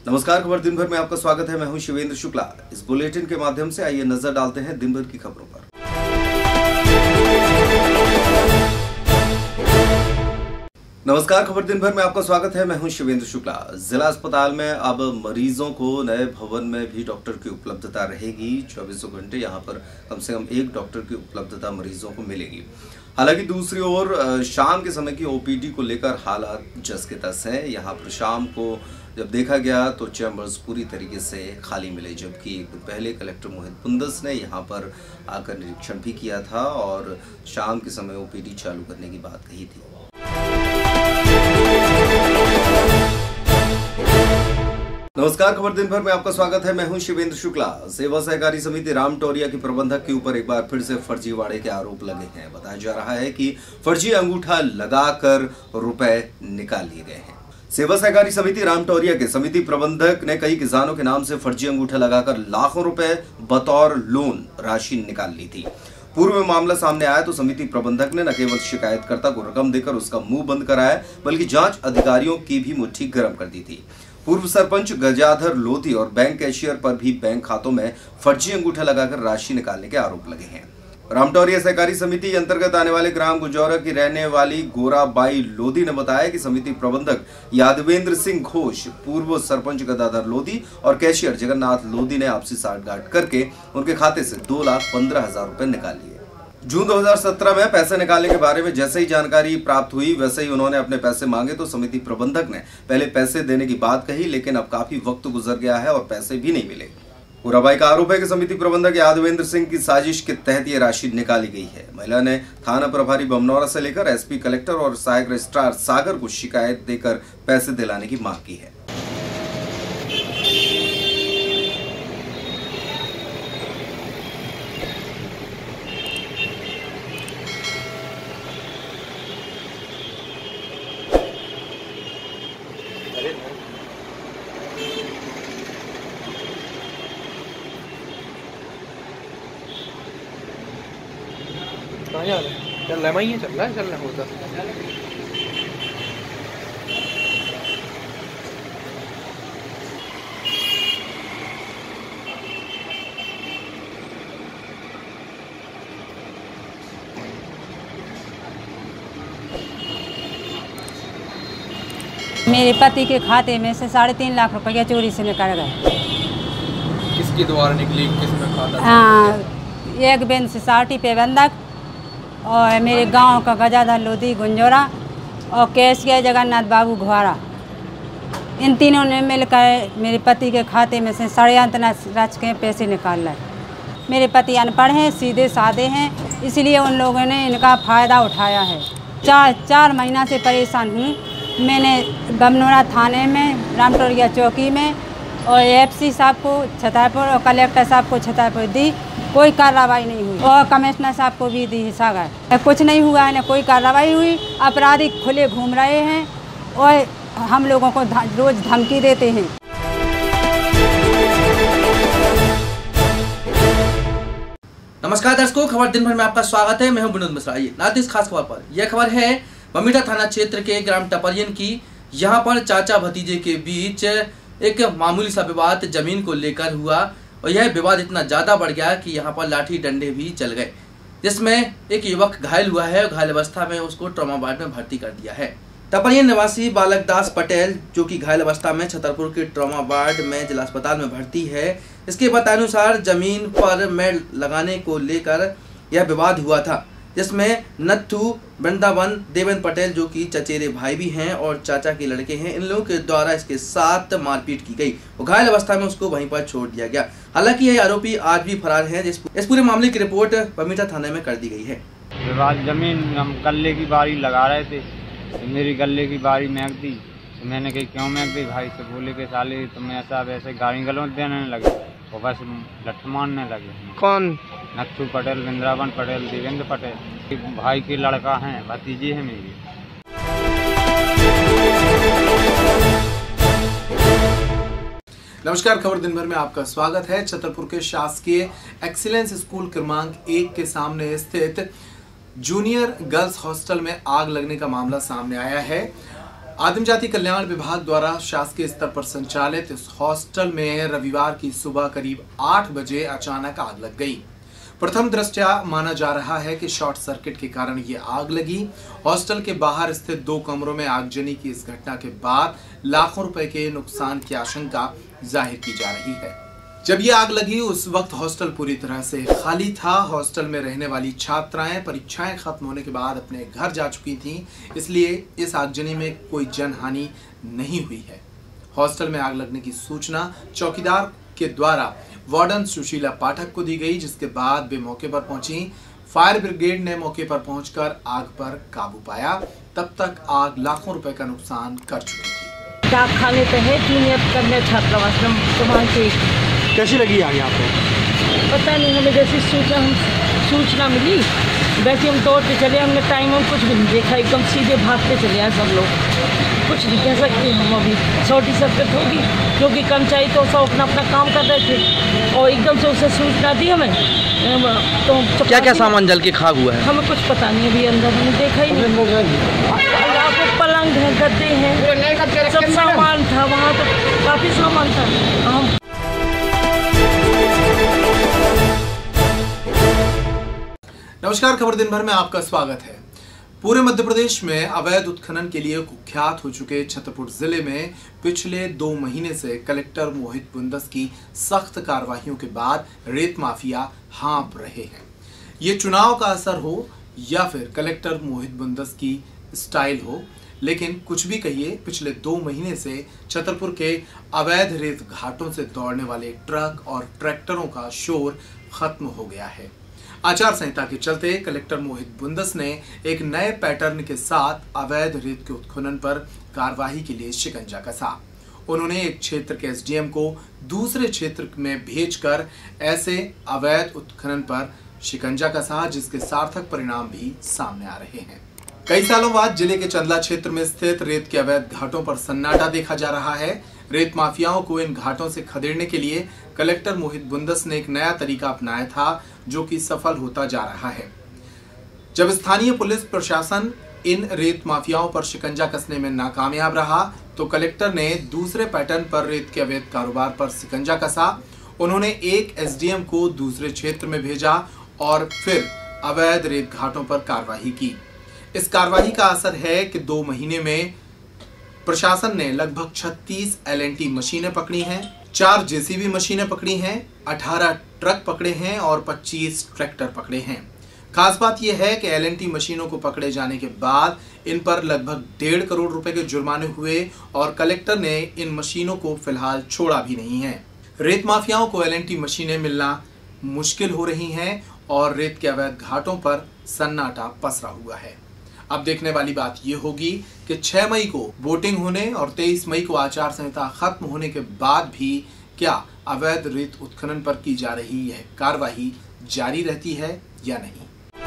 नमस्कार, खबर दिन भर में आपका स्वागत है। मैं हूं शिवेंद्र शुक्ला। इस बुलेटिन के माध्यम से आइए नजर डालते हैं दिन भर की खबरों पर। नमस्कार, खबर दिन भर में आपका स्वागत है। मैं हूं शिवेंद्र शुक्ला। जिला अस्पताल में अब मरीजों को नए भवन में भी डॉक्टर की उपलब्धता रहेगी। 24 घंटे यहां पर कम से कम एक डॉक्टर की उपलब्धता मरीजों को मिलेगी। हालांकि दूसरी ओर शाम के समय की ओपीडी को लेकर हालात जस के तस हैं। यहां पर शाम को जब देखा गया तो चैम्बर्स पूरी तरीके से खाली मिले, जबकि एक दिन पहले कलेक्टर मोहित बुंदस ने यहां पर आकर निरीक्षण भी किया था और शाम के समय ओपीडी चालू करने की बात कही थी। नमस्कार, खबर दिन भर में आपका स्वागत है। मैं हूं शिवेंद्र शुक्ला। सेवा सहकारी समिति रामटौरिया की प्रबंधक के ऊपर एक बार फिर से फर्जीवाड़े के आरोप लगे हैं। बताया जा रहा है कि फर्जी अंगूठा लगाकर रुपए निकाल लिए गए हैं। सेवा सहकारी समिति रामटौरिया के समिति प्रबंधक ने कई किसानों के नाम से फर्जी अंगूठा लगाकर लाखों रुपए बतौर लोन राशि निकाल ली थी। पूर्व में मामला सामने आया तो समिति प्रबंधक ने न केवल शिकायतकर्ता को रकम देकर उसका मुंह बंद कराया, बल्कि जांच अधिकारियों की भी मुट्ठी गर्म कर दी थी। पूर्व सरपंच गजाधर लोधी और बैंक कैशियर पर भी बैंक खातों में फर्जी अंगूठा लगाकर राशि निकालने के आरोप लगे हैं। रामटौरिया सहकारी समिति अंतर्गत आने वाले ग्राम गुजौरा की रहने वाली गोराबाई लोधी ने बताया कि समिति प्रबंधक यादवेंद्र सिंह घोष, पूर्व सरपंच गजाधर लोधी और कैशियर जगन्नाथ लोधी ने आपसी साठगांठ करके उनके खाते से 2,15,000 रुपए निकाल लिए। जून 2017 में पैसे निकालने के बारे में जैसे ही जानकारी प्राप्त हुई वैसे ही उन्होंने अपने पैसे मांगे तो समिति प्रबंधक ने पहले पैसे देने की बात कही, लेकिन अब काफी वक्त गुजर गया है और पैसे भी नहीं मिले। गोराबाई का आरोप है कि समिति प्रबंधक यादवेंद्र सिंह की साजिश के तहत ये राशि निकाली गई है। महिला ने थाना प्रभारी बमनौरा से लेकर एसपी, कलेक्टर और सहायक रजिस्ट्रार सागर को शिकायत देकर पैसे दिलाने की मांग की है। कहाँ जा रहा है? चल रहा है, चल रहा है होता। मेरे पति के खाते में से 3.5 लाख रुपया चोरी से निकल गए। किसके द्वारा निकली? किसमें खाता? एक बैंक से 60 पे बंधक और मेरे गांव का गजाधर लोधी गुंजोरा और कैशियर जगन्नाथ बाबू घोरा, इन तीनों ने मिलकर मेरे पति के खाते में से षड्यंत्र रच के पैसे निकाल लाए। मेरे पति अनपढ़ हैं, सीधे साधे हैं, इसलिए उन लोगों ने इनका फ़ायदा उठाया है। 4 महीना से परेशान हूँ। मैंने बमनौरा थाने में, रामटौरिया चौकी में और एफसी साहब को छतरपुर और कलेक्टर साहब को छतरपुर दी, कोई कार्रवाई नहीं हुई और कमिश्नर साहब को भी दी सागर, कुछ नहीं हुआ है, न कोई कार्रवाई हुई। अपराधी खुले घूम रहे हैं और हम लोगों को रोज धमकी देते हैं। नमस्कार दर्शकों, खबर दिन भर में आपका स्वागत है। मैं हूं विनोद मिश्रा। नाते इस खास खबर पर। यह खबर है बमीठा थाना क्षेत्र के ग्राम टपरियन की। यहां पर चाचा भतीजे के बीच एक मामूली सा विवाद जमीन को लेकर हुआ और यह विवाद इतना ज्यादा बढ़ गया कि यहाँ पर लाठी डंडे भी चल गए, जिसमें एक युवक घायल हुआ है और घायल अवस्था में उसको ट्रॉमा वार्ड में भर्ती कर दिया है। टपरियन निवासी बालक दास पटेल, जो कि घायल अवस्था में छतरपुर के ट्रॉमा वार्ड में जिला अस्पताल में भर्ती है, इसके बतानुसार जमीन पर मेड़ लगाने को लेकर यह विवाद हुआ था, जिसमें नत्थू, वृंदावन, देवेंद्र पटेल, जो कि चचेरे भाई भी हैं और चाचा के लड़के हैं, इन लोगों के द्वारा इसके साथ मारपीट की गई और घायल अवस्था में उसको वहीं पर छोड़ दिया गया। हालांकि यह आरोपी आज भी फरार है। इस पूरे मामले की रिपोर्ट बमीठा थाने में कर दी गई है। विवाद जमीन, हम गल्ले की बारी लगा रहे थे, मेरी गल्ले की बारी महक दी, तो मैंने कही क्यों महक दी? भाई से बोले के साले तुम ऐसा वैसे गाली गलौज देने लगे और बस लठ मारने लगे। कौन? नत्थू पटेल, वृंदावन पटेल, देवेंद्र पटेल, भाई के लड़का हैं, भतीजे हैं मेरी। नमस्कार, खबर दिन भर में आपका स्वागत है। छतरपुर के शासकीय एक्सीलेंस स्कूल क्रमांक 1 के सामने स्थित जूनियर गर्ल्स हॉस्टल में आग लगने का मामला सामने आया है। आदिम जाति कल्याण विभाग द्वारा शासकीय स्तर पर संचालित इस हॉस्टल में रविवार की सुबह करीब 8 बजे अचानक आग लग गई। प्रथम दृष्टया माना जा रहा है कि शॉर्ट सर्किट के कारण ये आग लगी। हॉस्टल के बाहर स्थित 2 कमरों में आगजनी की इस घटना के बाद लाखों रुपए के नुकसान की आशंका जाहिर की जा रही है। जब ये आग लगी उस वक्त हॉस्टल पूरी तरह से खाली था। हॉस्टल में रहने वाली छात्राएं परीक्षाएं खत्म होने के बाद अपने घर जा चुकी थीं, इसलिए इस आगजनी में कोई जनहानि नहीं हुई है। हॉस्टल में आग लगने की सूचना चौकीदार के द्वारा वार्डन सुशीला पाठक को दी गई, जिसके बाद वे मौके पर पहुंची। फायर ब्रिगेड ने मौके पर पहुंचकर आग पर काबू पाया। तब तक आग लाखों रुपए का नुकसान कर चुकी थी। डाक खाने पे है जूनियर कन्या छात्रावास के। कैसी लगी आगे आपको? पता नहीं, हमें जैसी सूचना मिली वैसे हम दौड़ पे चले। हमने टाइम में कुछ भी नहीं देखा, एकदम सीधे भागते चले आए सब लोग। कुछ नहीं कह सकते हम अभी। शॉर्ट सर्किट होगी क्योंकि कर्मचारी तो सब अपना काम कर रहे थे और एकदम से उसे सूचना दी हमें तो क्या क्या सामान जल के खाक हुआ है? हमें कुछ पता नहीं, अभी अंदर हमने देखा ही नहीं। पलंग है, गद्दे हैं, सब सामान था वहाँ, तो काफी सामान था। हम नमस्कार, खबर दिन भर में आपका स्वागत है। पूरे मध्य प्रदेश में अवैध उत्खनन के लिए कुख्यात हो चुके छतरपुर जिले में पिछले 2 महीने से कलेक्टर मोहित बुंदस की सख्त कार्रवाइयों के बाद रेत माफिया हाँप रहे हैं। ये चुनाव का असर हो या फिर कलेक्टर मोहित बुंदस की स्टाइल हो, लेकिन कुछ भी कहिए, पिछले 2 महीने से छतरपुर के अवैध रेत घाटों से दौड़ने वाले ट्रक और ट्रैक्टरों का शोर खत्म हो गया है। आचार संहिता के चलते कलेक्टर मोहित बुंदस ने एक नए पैटर्न के साथ अवैध रेत के उत्खनन पर कार्रवाई के लिए शिकंजा कसा। उन्होंने एक क्षेत्र के एसडीएम को दूसरे क्षेत्र में भेजकर ऐसे अवैध उत्खनन पर शिकंजा कसा, जिसके सार्थक परिणाम भी सामने आ रहे हैं। कई सालों बाद जिले के चंदला क्षेत्र में स्थित रेत के अवैध घाटों पर सन्नाटा देखा जा रहा है। रेत माफियाओं को इन घाटों से खदेड़ने के लिए कलेक्टर मोहित बुंदस ने एक नया तरीका अपनाया था, जो कि सफल होता जा रहा है। जब स्थानीय पुलिस प्रशासन इन रेत माफियाओं पर शिकंजा कसने में नाकामयाब रहा, तो कलेक्टर ने दूसरे पैटर्न पर रेत के अवैध कारोबार पर शिकंजा कसा। उन्होंने एक एसडीएम को दूसरे क्षेत्र में भेजा और फिर अवैध रेत घाटों पर कार्रवाई की। इस कार्रवाई का असर है कि 2 महीने में प्रशासन ने लगभग 36 एलएनटी मशीनें पकड़ी हैं, 4 जेसीबी मशीनें पकड़ी हैं, 18 ट्रक पकड़े हैं और 25 ट्रैक्टर पकड़े हैं। खास बात यह है कि एलएनटी मशीनों को पकड़े जाने के बाद इन पर लगभग 1.5 करोड़ रुपए के जुर्माने हुए और कलेक्टर ने इन मशीनों को फिलहाल छोड़ा भी नहीं है। रेत माफियाओं को एलएनटी मशीनें मिलना मुश्किल हो रही हैं और रेत के अवैध घाटों पर सन्नाटा पसरा हुआ है। अब देखने वाली बात यह होगी कि 6 मई को वोटिंग होने और 23 मई को आचार संहिता खत्म होने के बाद भी क्या अवैध रेत उत्खनन पर की जा रही यह कार्रवाई जारी रहती है या नहीं।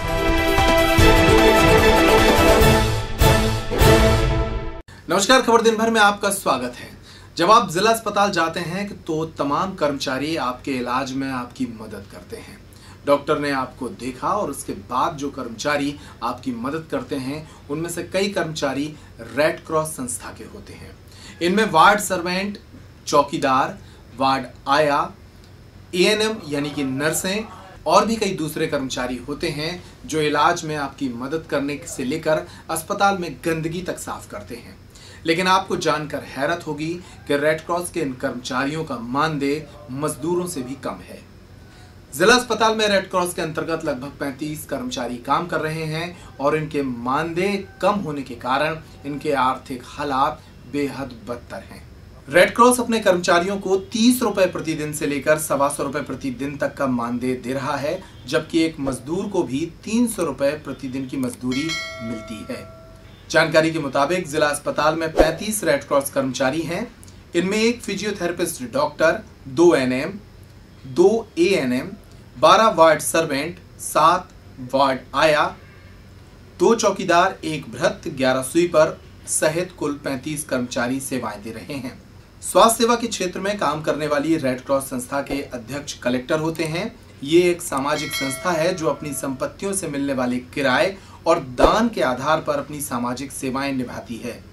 नमस्कार, खबर दिन भर में आपका स्वागत है। जब आप जिला अस्पताल जाते हैं तो तमाम कर्मचारी आपके इलाज में आपकी मदद करते हैं। डॉक्टर ने आपको देखा और उसके बाद जो कर्मचारी आपकी मदद करते हैं उनमें से कई कर्मचारी रेड क्रॉस संस्था के होते हैं। इनमें वार्ड सर्वेंट, चौकीदार, वार्ड आया, एएनएम यानी कि नर्सें और भी कई दूसरे कर्मचारी होते हैं जो इलाज में आपकी मदद करने से लेकर अस्पताल में गंदगी तक साफ करते हैं। लेकिन आपको जानकर हैरत होगी कि रेड क्रॉस के इन कर्मचारियों का मानदेय मजदूरों से भी कम है। जिला अस्पताल में रेड क्रॉस के अंतर्गत लगभग 35 कर्मचारी काम कर रहे हैं और इनके मानदेय कम होने के कारण इनके आर्थिक हालात बेहद बदतर हैं। रेड क्रॉस अपने कर्मचारियों को 30 रुपए प्रतिदिन से लेकर 125 रुपए प्रतिदिन तक का मानदेय दे रहा है, जबकि एक मजदूर को भी 300 रुपए प्रतिदिन की मजदूरी मिलती है। जानकारी के मुताबिक जिला अस्पताल में 35 रेड क्रॉस कर्मचारी हैं। इनमें एक physiotherapist doctor, 2 ANM, 2 ANM, 12 ward servant, 7 ward आया, 2 चौकीदार, 1 भृत्य, 11 स्वीपर सहित कुल 35 कर्मचारी सेवाएं दे रहे हैं। स्वास्थ्य सेवा के क्षेत्र में काम करने वाली रेड क्रॉस संस्था के अध्यक्ष कलेक्टर होते हैं। ये एक सामाजिक संस्था है जो अपनी संपत्तियों से मिलने वाले किराए और दान के आधार पर अपनी सामाजिक सेवाएं निभाती है।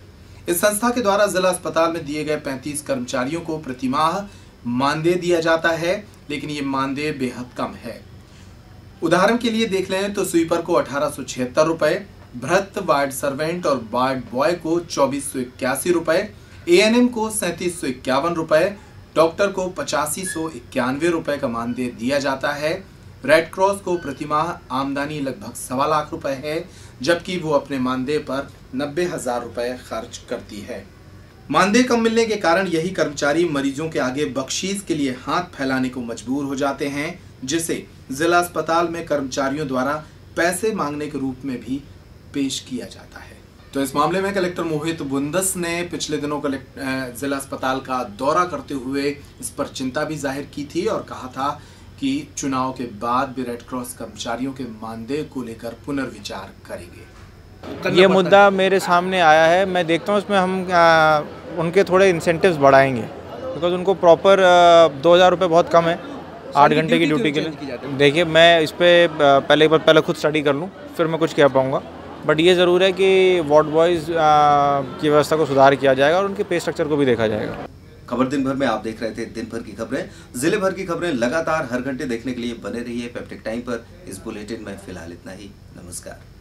इस संस्था के द्वारा जिला अस्पताल में दिए गए 35 कर्मचारियों को प्रतिमाह मानदेय दिया जाता है, लेकिन ये मानदेय बेहद कम है। उदाहरण के लिए देख लें तो स्वीपर को 1876 रुपए, भ्रत वार्ड सर्वेंट और वार्ड बॉय को 2481 रुपए, एएनएम को 3751 रुपए, डॉक्टर को 8591 रुपए का मानदेय दिया जाता है। रेड क्रॉस को प्रतिमाह आमदनी लगभग 1.25 लाख रुपए है, जबकि वो अपने मानदेय पर 90,000 रुपए खर्च करती है। मानदेय कम मिलने के कारण यही कर्मचारी मरीजों के आगे बख्शीश के लिए हाथ फैलाने को मजबूर हो जाते हैं, जिसे जिला अस्पताल में कर्मचारियों द्वारा पैसे मांगने के रूप में भी पेश किया जाता है। तो इस मामले में कलेक्टर मोहित बुंदस ने पिछले दिनों जिला अस्पताल का दौरा करते हुए इस पर चिंता भी जाहिर की थी और कहा था कि चुनाव के बाद भी रेड क्रॉस कर्मचारियों के मानदेय को लेकर पुनर्विचार करेंगे। ये मुद्दा मेरे सामने आया है, मैं देखता हूँ इसमें हम उनके थोड़े इंसेंटिव्स बढ़ाएंगे, बिकॉज उनको प्रॉपर 2,000 रुपये बहुत कम है 8 घंटे की ड्यूटी के लिए। देखिए मैं इस पर पहले खुद स्टडी कर लूँ, फिर मैं कुछ कह पाऊँगा, बट ये ज़रूर है कि वार्ड बॉयज़ की व्यवस्था को सुधार किया जाएगा और उनके पे स्ट्रक्चर को भी देखा जाएगा। खबर दिन भर में आप देख रहे थे दिन भर की खबरें। जिले भर की खबरें लगातार हर घंटे देखने के लिए बने रहिए पेप्टिक टाइम पर। इस बुलेटिन में फिलहाल इतना ही। नमस्कार।